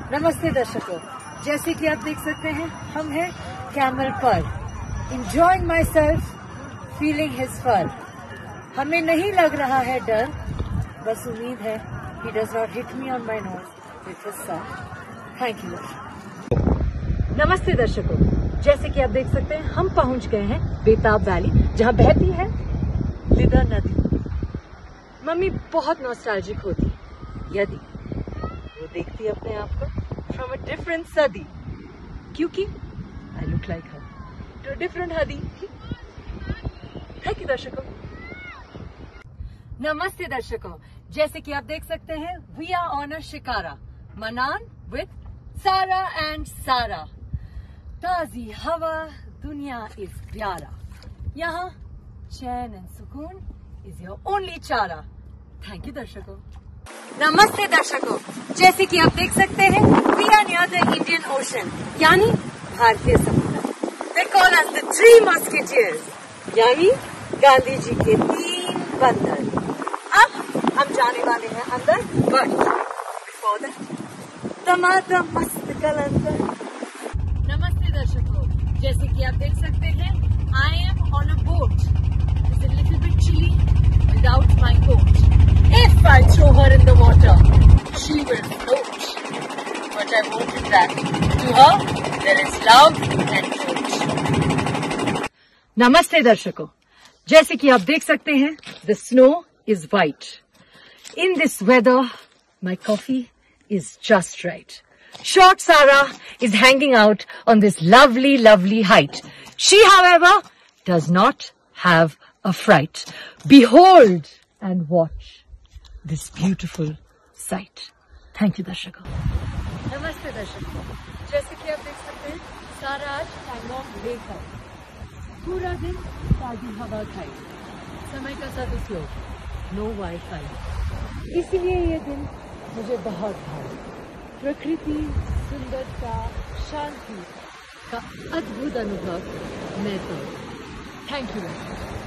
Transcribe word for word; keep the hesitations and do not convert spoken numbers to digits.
नमस्ते दर्शकों, जैसे कि आप देख सकते हैं हम हैं कैमल पर, enjoying myself, feeling his fur। हमें नहीं लग रहा है डर, बस उम्मीद है he does not hit me on my nose with his saw। Thank you। नमस्ते दर्शकों, जैसे कि आप देख सकते हैं हम पहुंच गए हैं बेताब वैली, जहां बहती है लिदा नदी। मम्मी बहुत नॉस्टैल्जिक होती यदि वो देखती अपने आप को फ्रॉम अ डिफरेंट सदी, क्योंकि I look like her too different हदी। थैंक यू दर्शकों। नमस्ते दर्शकों, जैसे कि आप देख सकते हैं we are on a shikara मनान विद सारा एंड सारा। ताजी हवा, दुनिया इज प्यारा, यहाँ चैन एंड सुकून इज योर ओनली चारा। थैंक यू दर्शकों। नमस्ते दर्शकों, जैसे कि आप देख सकते हैं we are near the Indian Ocean, यानी भारतीय समुद्र। They call us the three musketeers, यानी गांधी जी के तीन बंदर। अब हम जाने वाले हैं अंदर, बट बिफोर दैट दमादम मस्त कलंदर। नमस्ते दर्शकों, जैसे कि आप देख सकते हैं I am on a boat. It's a little bit chilly without my coat. If I throw her in the water, she will float. But I won't do that. To her, there is love and truth. नमस्ते दर्शकों, जैसे कि आप देख सकते हैं the snow is white. In this weather, my coffee is just right. Short Sara is hanging out on this lovely, lovely height. She, however, does not have a fright. Behold and watch this beautiful sight. Thank you दर्शकों। नमस्ते दर्शकों, जैसे कि आप देख सकते हैं सारा आज हैंगऑफ लेकर पूरा दिन ताजी हवा खाई, समय का सदुपयोग, नो वाईफाई। इसलिए ये दिन मुझे बहुत भाया। प्रकृति, सुंदरता, शांति का अद्भुत अनुभव मैं तो। Thank you.